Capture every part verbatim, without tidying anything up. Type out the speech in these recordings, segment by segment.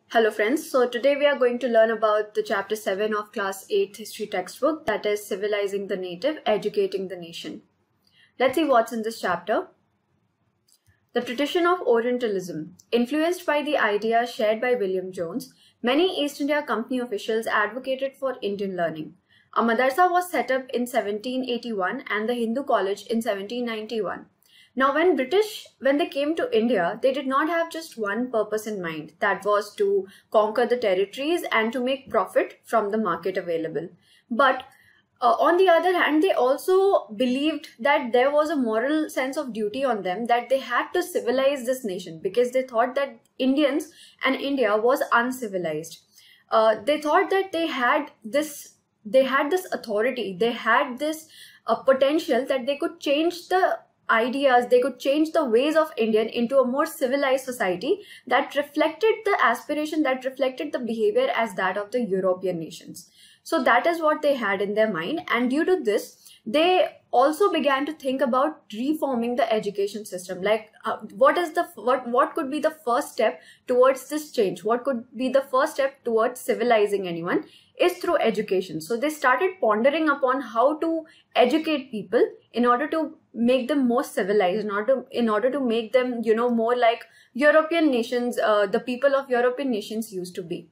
Hello friends, so today we are going to learn about the chapter seven of class eight history textbook, that is Civilizing the Native, Educating the Nation. Let's see what's in this chapter. The tradition of Orientalism. Influenced by the idea shared by William Jones, many East India Company officials advocated for Indian learning. A madrasa was set up in seventeen eighty-one and the Hindu College in seventeen ninety-one. Now, when British, when they came to India, they did not have just one purpose in mind, that was to conquer the territories and to make profit from the market available. But uh, on the other hand, they also believed that there was a moral sense of duty on them, that they had to civilize this nation because they thought that Indians and India was uncivilized. Uh, they thought that they had this, they had this authority, they had this uh, potential that they could change the ideas, they could change the ways of Indian into a more civilized society that reflected the aspiration, that reflected the behavior as that of the European nations. So that is what they had in their mind, and due to this, they also began to think about reforming the education system. Like uh, what is the what what could be the first step towards this change? What could be the first step towards civilizing anyone? Is through education. So they started pondering upon how to educate people in order to make them more civilized, in order to, in order to make them, you know, more like European nations, uh, the people of European nations used to be.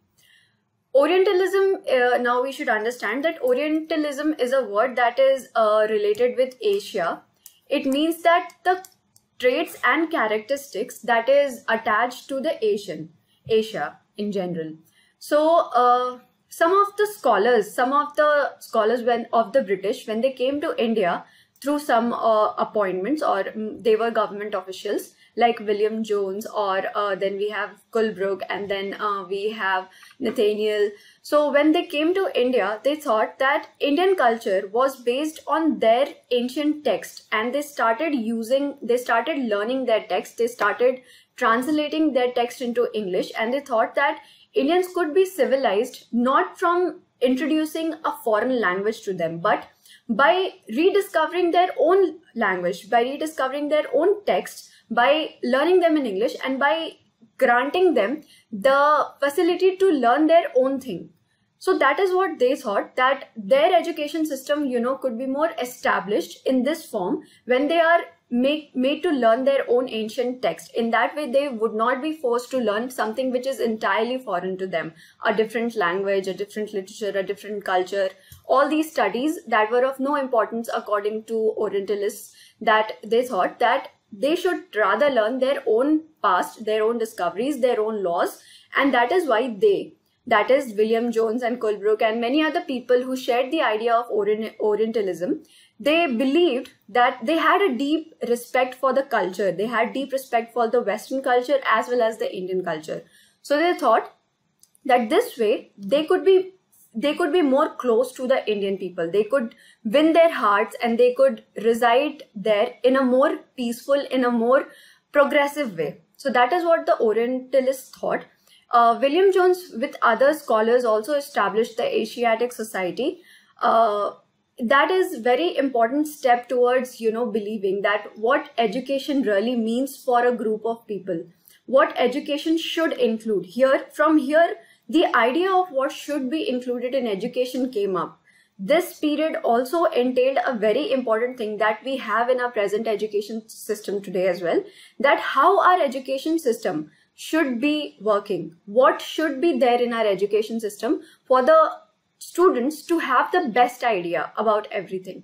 Orientalism, uh, now we should understand that Orientalism is a word that is uh, related with Asia. It means that the traits and characteristics that is attached to the Asian, Asia in general. So, uh, some of the scholars, some of the scholars when of the British, when they came to India through some uh, appointments, or um, they were government officials like William Jones, or uh, then we have Colebrooke, and then uh, we have Nathaniel. So when they came to India, they thought that Indian culture was based on their ancient text, and they started using, they started learning their text, they started translating their text into English, and they thought that Indians could be civilized not from introducing a foreign language to them, but by rediscovering their own language, by rediscovering their own texts, by learning them in English, and by granting them the facility to learn their own thing. So that is what they thought, that their education system, you know, could be more established in this form when they are make, made to learn their own ancient text. In that way, they would not be forced to learn something which is entirely foreign to them, a different language, a different literature, a different culture. All these studies that were of no importance according to Orientalists, that they thought that they should rather learn their own past, their own discoveries, their own laws, and that is why they, that is William Jones and Colebrooke and many other people who shared the idea of Orient Orientalism, they believed that they had a deep respect for the culture, they had deep respect for the Western culture as well as the Indian culture. So they thought that this way they could be they could be more close to the Indian people. They could win their hearts and they could reside there in a more peaceful, in a more progressive way. So that is what the Orientalists thought. Uh, William Jones with other scholars also established the Asiatic Society. Uh, that is very important step towards, you know, believing that what education really means for a group of people. What education should include. Here, from here, the idea of what should be included in education came up. This period also entailed a very important thing that we have in our present education system today as well, that how our education system should be working. What should be there in our education system for the students to have the best idea about everything.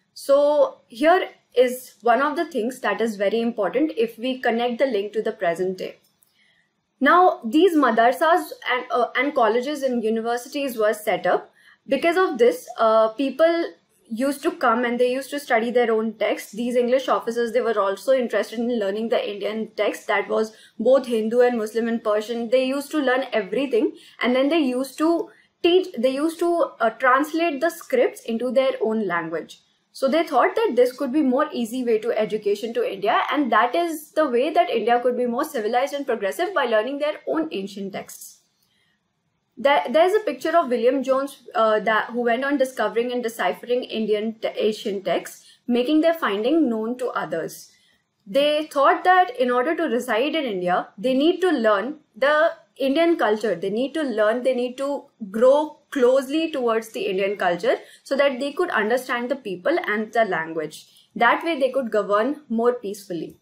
So here is one of the things that is very important if we connect the link to the present day. Now, these madrasas and, uh, and colleges and universities were set up. Because of this, uh, people used to come and they used to study their own text. These English officers, they were also interested in learning the Indian text, that was both Hindu and Muslim and Persian. They used to learn everything, and then they used to teach, they used to uh, translate the scripts into their own language. So they thought that this could be more easy way to education to India, and that is the way that India could be more civilized and progressive by learning their own ancient texts. There, there's a picture of William Jones uh, that, who went on discovering and deciphering Indian ancient texts, making their finding known to others. They thought that in order to reside in India, they need to learn the Indian culture. They need to learn, they need to grow closely towards the Indian culture so that they could understand the people and the language. That way they could govern more peacefully.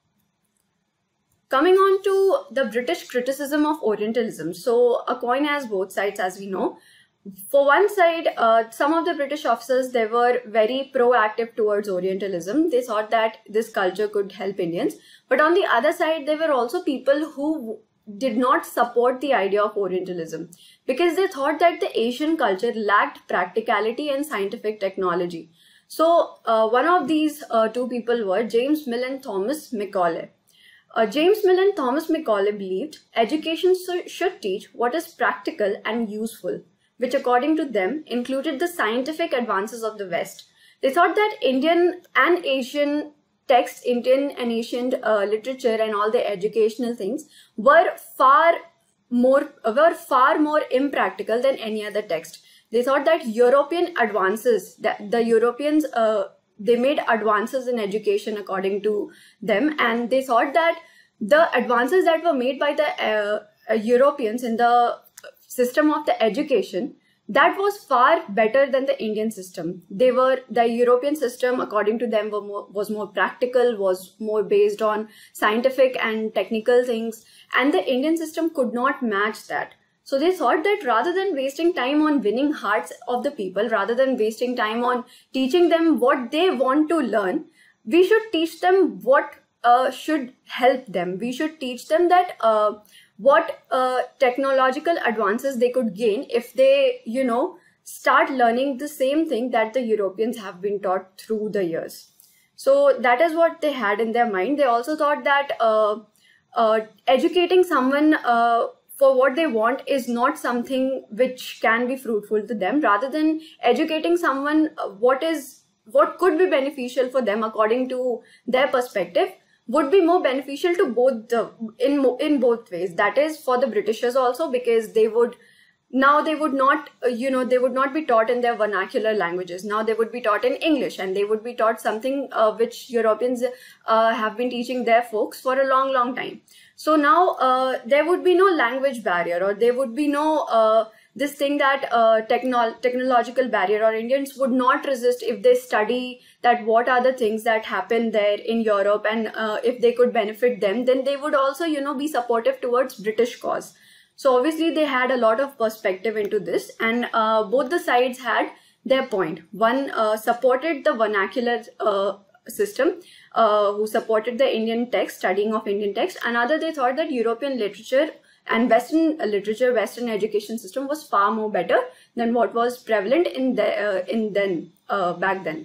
Coming on to the British criticism of Orientalism. So a coin has both sides, as we know. For one side, uh, some of the British officers, they were very proactive towards Orientalism. They thought that this culture could help Indians. But on the other side, there were also people who did not support the idea of Orientalism because they thought that the Asian culture lacked practicality and scientific technology. So uh, one of these uh, two people were James Mill and Thomas Macaulay. Uh, James Mill and Thomas Macaulay believed education should teach what is practical and useful, which according to them included the scientific advances of the West. They thought that Indian and Asian texts, Indian and Asian uh, literature and all the educational things were far more, were far more impractical than any other text. They thought that European advances, that the Europeans, uh, they made advances in education according to them, and they thought that the advances that were made by the uh, uh, Europeans in the system of the education, that was far better than the Indian system. They were, the European system, according to them, were more, was more practical, was more based on scientific and technical things, and the Indian system could not match that. So they thought that rather than wasting time on winning hearts of the people, rather than wasting time on teaching them what they want to learn, we should teach them what uh, should help them. We should teach them that uh, what uh, technological advances they could gain if they, you know, start learning the same thing that the Europeans have been taught through the years. So that is what they had in their mind. They also thought that uh, uh, educating someone uh, for what they want is not something which can be fruitful to them. Rather than educating someone uh, what is, what could be beneficial for them according to their perspective, would be more beneficial to both the, in in both ways. That is for the Britishers also, because they would now they would not uh, you know they would not be taught in their vernacular languages. Now they would be taught in English, and they would be taught something uh, which Europeans uh, have been teaching their folks for a long long time. So now uh, there would be no language barrier, or there would be no uh, this thing that uh, techno technological barrier, or Indians would not resist if they study that what are the things that happen there in Europe, and uh, if they could benefit them, then they would also, you know, be supportive towards British cause. So obviously they had a lot of perspective into this, and uh, both the sides had their point. One uh, supported the vernacular uh, system, uh, who supported the Indian text, studying of Indian text. Another, they thought that European literature and Western literature, Western education system was far more better than what was prevalent in the uh, in then uh, back then.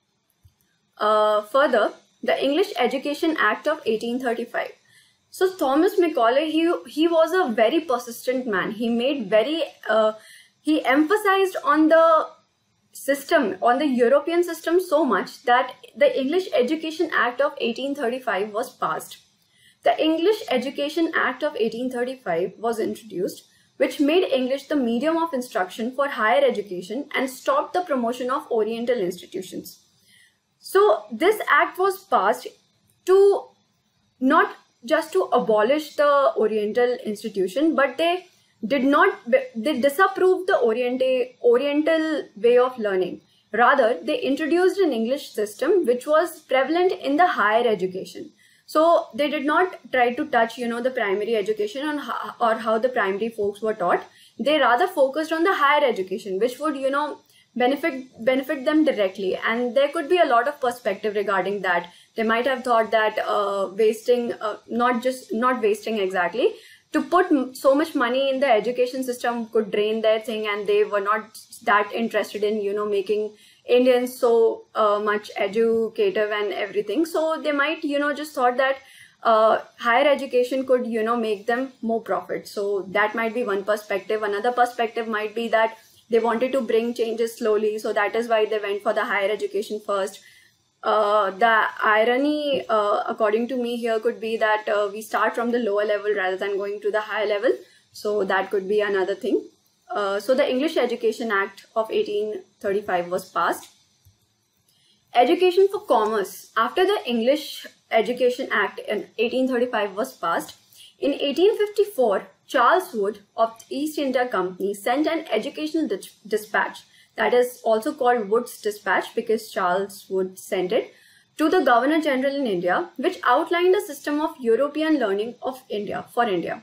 Uh, further, the English Education Act of eighteen thirty-five. So Thomas Macaulay, he he was a very persistent man. He made very uh, he emphasized on the system, on the European system so much that the English Education Act of eighteen thirty-five was passed. The English Education Act of eighteen thirty-five was introduced, which made English the medium of instruction for higher education and stopped the promotion of Oriental institutions. So this act was passed to not just to abolish the Oriental institution, but they did not, they disapproved the Oriental, Oriental way of learning. Rather, they introduced an English system which was prevalent in the higher education. So they did not try to touch, you know, the primary education on how, or how the primary folks were taught. They rather focused on the higher education, which would, you know, benefit benefit them directly. And there could be a lot of perspective regarding that. They might have thought that uh, wasting, uh, not just not wasting exactly, to put so much money in the education system could drain their thing, and they were not that interested in, you know, making Indians so uh, much educative and everything. So they might, you know, just thought that uh, higher education could, you know, make them more profit. So that might be one perspective. Another perspective might be that they wanted to bring changes slowly. So that is why they went for the higher education first. Uh, the irony, uh, according to me here, could be that uh, we start from the lower level rather than going to the higher level. So that could be another thing. Uh, so the English Education Act of eighteen thirty-five was passed. Education for commerce. After the English Education Act in eighteen thirty-five was passed, in eighteen fifty-four, Charles Wood of the East India Company sent an educational dis dispatch, that is also called Wood's Dispatch because Charles Wood sent it, to the Governor General in India, which outlined a system of European learning of India for India.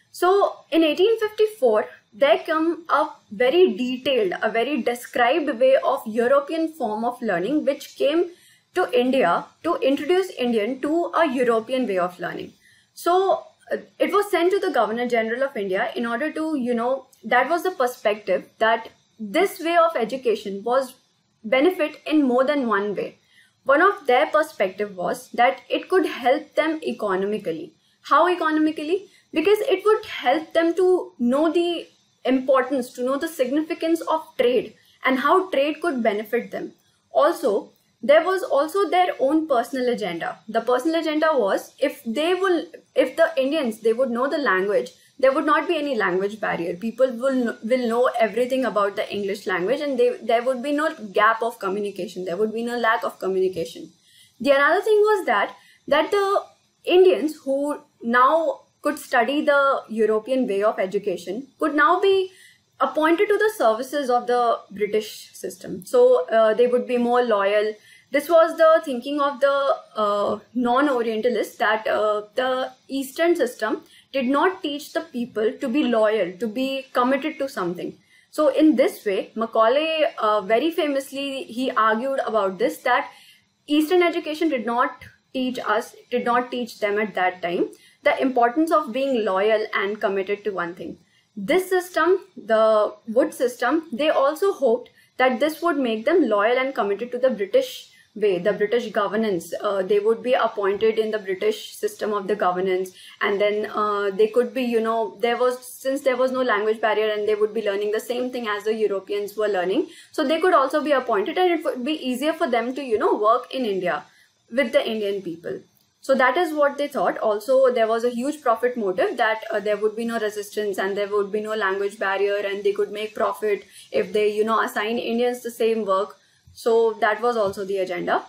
So in eighteen fifty-four, there came a very detailed, a very described way of European form of learning which came to India to introduce Indian to a European way of learning. So uh, it was sent to the Governor General of India in order to, you know, that was the perspective that this way of education was benefit in more than one way. One of their perspective was that it could help them economically. How economically? Because it would help them to know the importance, to know the significance of trade and how trade could benefit them. Also, there was also their own personal agenda. The personal agenda was if they will, if the Indians, they would know the language, there would not be any language barrier. People will, will know everything about the English language and they, there would be no gap of communication. There would be no lack of communication. The another thing was that, that the Indians who now could study the European way of education could now be appointed to the services of the British system. So uh, they would be more loyal. This was the thinking of the uh, non-Orientalists that uh, the Eastern system did not teach the people to be loyal, to be committed to something. So in this way, Macaulay uh, very famously, he argued about this, that Eastern education did not teach us, did not teach them at that time, the importance of being loyal and committed to one thing. This system, the Wood system, they also hoped that this would make them loyal and committed to the British way, the British governance. Uh, they would be appointed in the British system of the governance, and then uh, they could be, you know, there was, since there was no language barrier and they would be learning the same thing as the Europeans were learning, so they could also be appointed and it would be easier for them to, you know, work in India with the Indian people. So that is what they thought. Also, there was a huge profit motive that uh, there would be no resistance and there would be no language barrier and they could make profit if they, you know, assign Indians the same work. So that was also the agenda.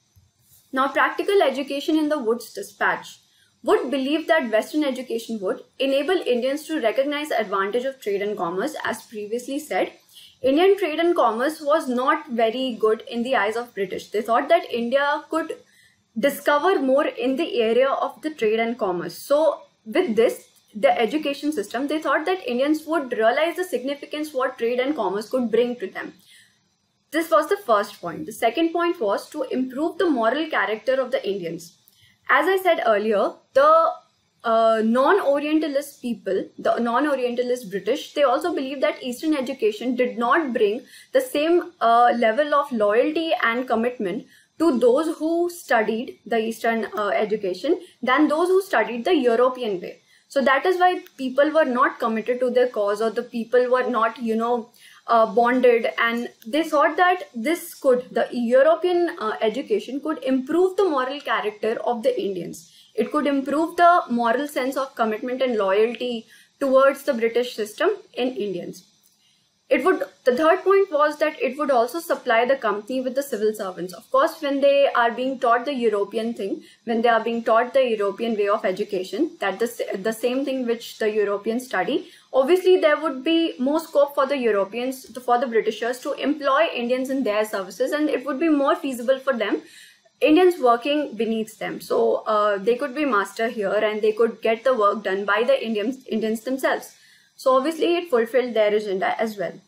Now, practical education in the Wood's Dispatch. Wood believed that Western education would enable Indians to recognize the advantage of trade and commerce. As previously said, Indian trade and commerce was not very good in the eyes of British. They thought that India could discover more in the area of the trade and commerce. So with this, the education system, they thought that Indians would realize the significance what trade and commerce could bring to them. This was the first point. The second point was to improve the moral character of the Indians. As I said earlier, the uh, non-Orientalist people, the non-Orientalist British, they also believed that Eastern education did not bring the same uh, level of loyalty and commitment to those who studied the Eastern uh, education than those who studied the European way. So that is why people were not committed to their cause, or the people were not, you know, uh, bonded, and they thought that this could, the European uh, education could improve the moral character of the Indians. It could improve the moral sense of commitment and loyalty towards the British system in Indians. It would, the third point was that it would also supply the company with the civil servants. Of course, when they are being taught the European thing, when they are being taught the European way of education, that the, the same thing which the Europeans study, obviously there would be more scope for the Europeans, for the Britishers to employ Indians in their services, and it would be more feasible for them, Indians working beneath them. So uh, they could be master here and they could get the work done by the Indians, Indians themselves. So obviously it fulfilled their agenda as well.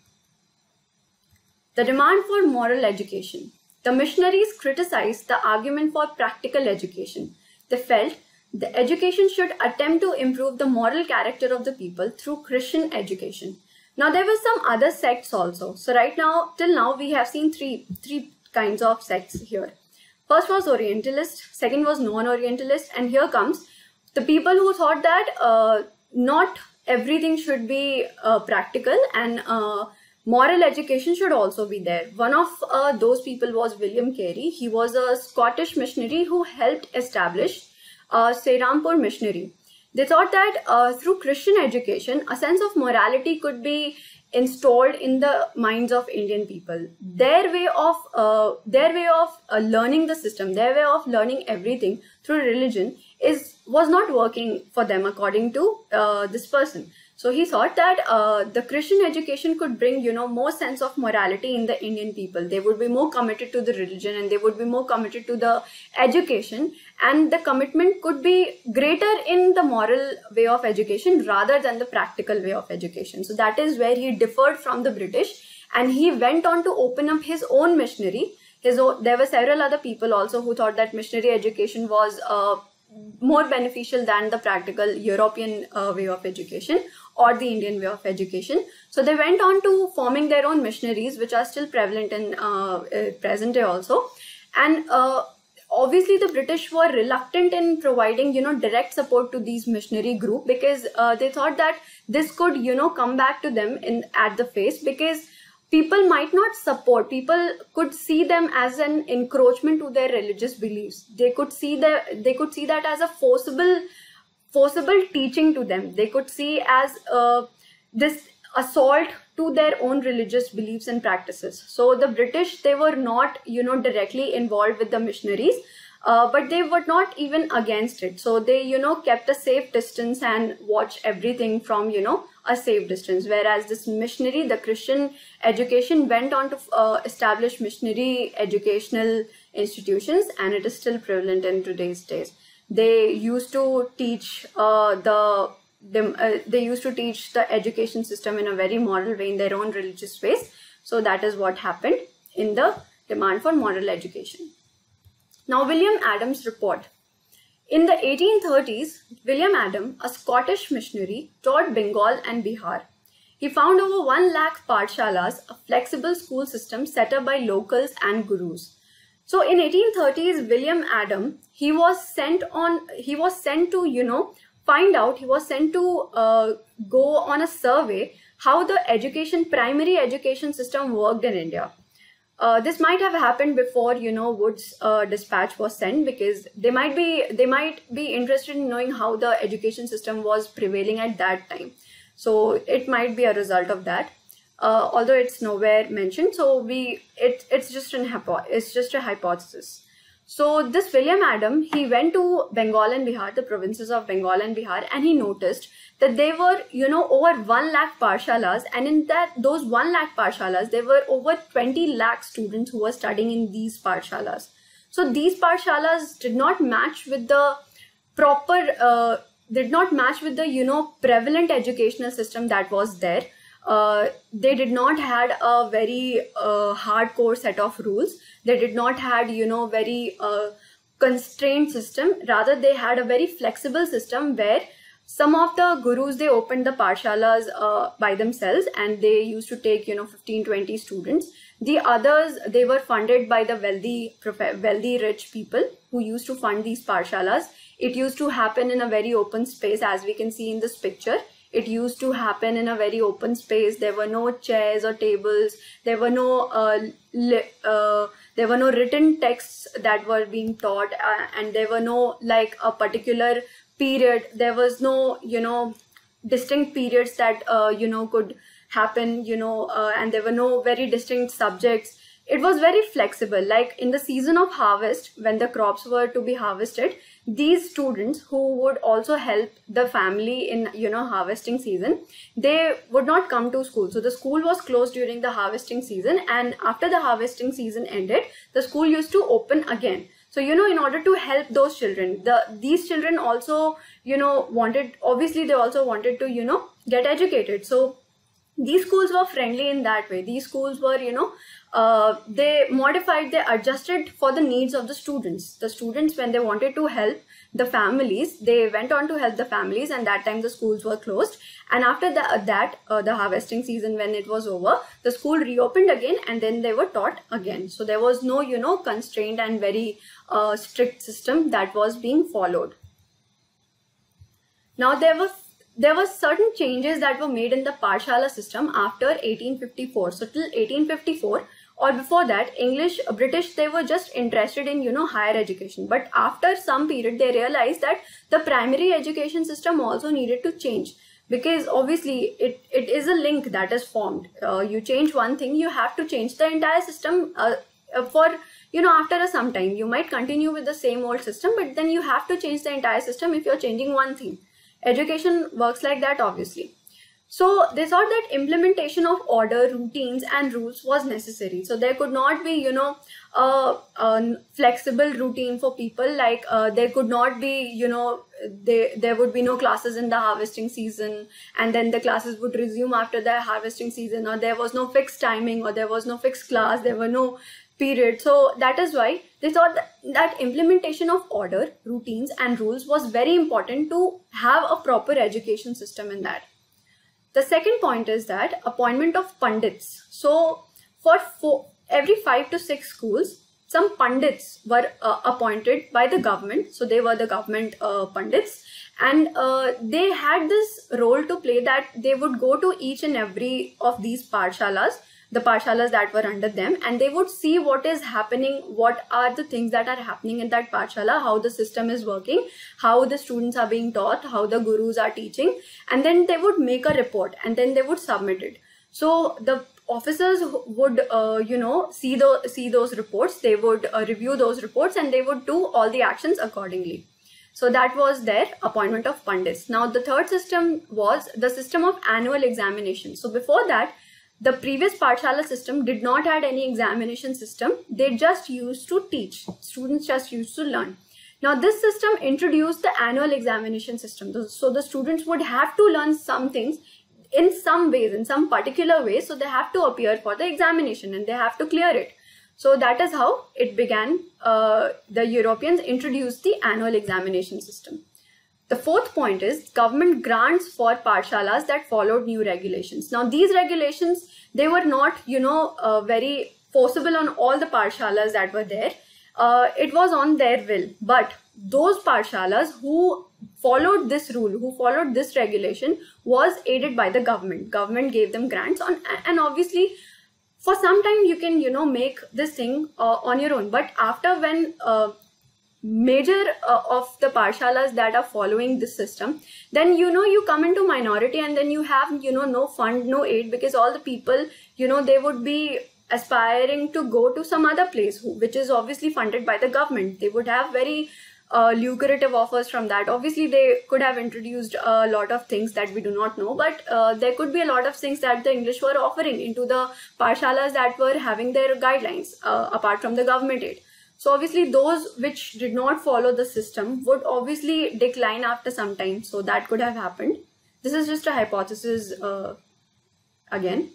The demand for moral education. The missionaries criticized the argument for practical education. They felt the education should attempt to improve the moral character of the people through Christian education. Now there were some other sects also. So right now, till now, we have seen three, three kinds of sects here. First was Orientalist, second was non-Orientalist, and here comes the people who thought that uh, not everything should be uh, practical, and uh, moral education should also be there. One of uh, those people was William Carey. He was a Scottish missionary who helped establish uh, Serampore Missionary. They thought that uh, through Christian education, a sense of morality could be installed in the minds of Indian people. Their way of uh, their way of uh, learning the system, their way of learning everything through religion, is was not working for them according to uh, this person. So he thought that uh, the Christian education could bring, you know, more sense of morality in the Indian people. They would be more committed to the religion and they would be more committed to the education, and the commitment could be greater in the moral way of education rather than the practical way of education. So that is where he differed from the British, and he went on to open up his own missionary. His own, there were several other people also who thought that missionary education was uh, more beneficial than the practical European uh, way of education or the Indian way of education. So they went on to forming their own missionaries, which are still prevalent in uh, uh, present day also. And uh, obviously the British were reluctant in providing, you know, direct support to these missionary group, because uh, they thought that this could, you know, come back to them in at the face, because people might not support, people could see them as an encroachment to their religious beliefs. They could see that, they could see that as a forcible, forcible teaching to them. They could see as uh, this assault to their own religious beliefs and practices. So the British, they were not, you know, directly involved with the missionaries, uh, but they were not even against it. So they, you know, kept a safe distance and watched everything from, you know, a safe distance. Whereas this missionary, the Christian education, went on to uh, establish missionary educational institutions, and it is still prevalent in today's days. They used to teach uh, the Them, uh, they used to teach the education system in a very moral way in their own religious ways. So that is what happened in the demand for moral education. Now, William Adams' report. In the eighteen thirties, William Adam, a Scottish missionary, taught Bengal and Bihar. He found over one lakh pathshalas, a flexible school system set up by locals and gurus. So in eighteen thirties, William Adam, he was sent on, he was sent to, you know, find out, he was sent to uh, go on a survey how the education, primary education system worked in India. Uh, this might have happened before, you know, Wood's uh, dispatch was sent, because they might be, they might be interested in knowing how the education system was prevailing at that time. So it might be a result of that, uh, although it's nowhere mentioned. So we, it, it's just an hypo, it's just a hypothesis. So this William Adam, he went to Bengal and Bihar, the provinces of Bengal and Bihar, and he noticed that there were, you know, over one lakh pathshalas, and in that, those one lakh pathshalas, there were over twenty lakh students who were studying in these pathshalas. So these pathshalas did not match with the proper, uh, did not match with the, you know, prevalent educational system that was there. Uh, they did not had a very uh, hardcore set of rules. They did not had, you know, very uh, constrained system. Rather, they had a very flexible system where some of the gurus, they opened the pathshalas uh, by themselves, and they used to take, you know, fifteen, twenty students. The others, they were funded by the wealthy, wealthy rich people who used to fund these pathshalas. It used to happen in a very open space, as we can see in this picture. It used to happen in a very open space. There were no chairs or tables. There were no uh, uh, there were no written texts that were being taught, uh, and there were no like a particular period. There was no, you know, distinct periods that uh, you know could happen. You know, uh, and there were no very distinct subjects. It was very flexible. Like in the season of harvest, when the crops were to be harvested, these students who would also help the family in, you know, harvesting season, they would not come to school. So the school was closed during the harvesting season, and after the harvesting season ended, the school used to open again. So, you know, in order to help those children, the these children also, you know, wanted, obviously they also wanted to, you know, get educated. So these schools were friendly in that way. These schools were, you know, uh, they modified, they adjusted for the needs of the students. The students, when they wanted to help the families, they went on to help the families, and that time the schools were closed. And after the, uh, that, uh, the harvesting season, when it was over, the school reopened again, and then they were taught again. So there was no, you know, constrained and very uh, strict system that was being followed. Now there were There were certain changes that were made in the Pathshala system after eighteen fifty-four. So till eighteen fifty-four, or before that, English, British, they were just interested in, you know, higher education. But after some period, they realized that the primary education system also needed to change, because obviously it, it is a link that is formed. Uh, you change one thing, you have to change the entire system uh, for, you know, after a some time, you might continue with the same old system, but then you have to change the entire system if you're changing one thing. Education works like that, obviously. So they thought that implementation of order, routines and rules was necessary. So there could not be, you know, a, a flexible routine for people. Like uh, there could not be, you know, they, there would be no classes in the harvesting season, and then the classes would resume after the harvesting season, or there was no fixed timing, or there was no fixed class, there were no period. So that is why they thought that, that implementation of order, routines and rules was very important to have a proper education system in that. The second point is that appointment of pandits. So for four, every five to six schools, some pandits were uh, appointed by the government. So they were the government uh, pandits, and uh, they had this role to play that they would go to each and every of these pathshalas, the pathshalas that were under them, and they would see what is happening, what are the things that are happening in that pathshala, how the system is working, how the students are being taught, how the gurus are teaching, and then they would make a report and then they would submit it. So the officers would, uh, you know, see, the, see those reports, they would uh, review those reports, and they would do all the actions accordingly. So that was their appointment of pandits. Now the third system was the system of annual examination. So before that, the previous Pathshala system did not had any examination system. They just used to teach. Students just used to learn. Now this system introduced the annual examination system. So the students would have to learn some things in some ways, in some particular way. So they have to appear for the examination and they have to clear it. So that is how it began. Uh, the Europeans introduced the annual examination system. The fourth point is government grants for pathshalas that followed new regulations. Now these regulations, they were not, you know, uh, very forcible on all the pathshalas that were there. Uh, it was on their will. But those pathshalas who followed this rule, who followed this regulation, was aided by the government. Government gave them grants on, and obviously for some time you can, you know, make this thing uh, on your own. But after when uh, major uh, of the pathshalas that are following this system, then, you know, you come into minority, and then you have, you know, no fund, no aid, because all the people, you know, they would be aspiring to go to some other place, which is obviously funded by the government. They would have very uh, lucrative offers from that. Obviously they could have introduced a lot of things that we do not know, but uh, there could be a lot of things that the English were offering into the pathshalas that were having their guidelines uh, apart from the government aid. So obviously those which did not follow the system would obviously decline after some time. So that could have happened. This is just a hypothesis uh, again.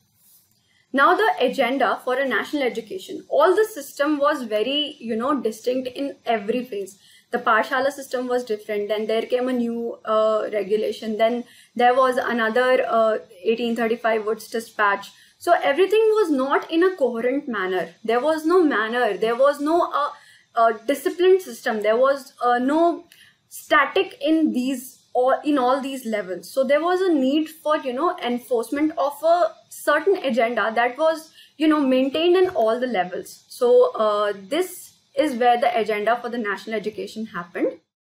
Now the agenda for a national education. All the system was very, you know, distinct in every phase. The Pathshala system was different. Then there came a new uh, regulation. Then there was another uh, eighteen thirty-five Woods Dispatch. So everything was not in a coherent manner. There was no manner. There was no uh, uh, disciplined system. There was uh, no static in these or in all these levels. So there was a need for, you know, enforcement of a certain agenda that was, you know, maintained in all the levels. So uh, this is where the agenda for the national education happened.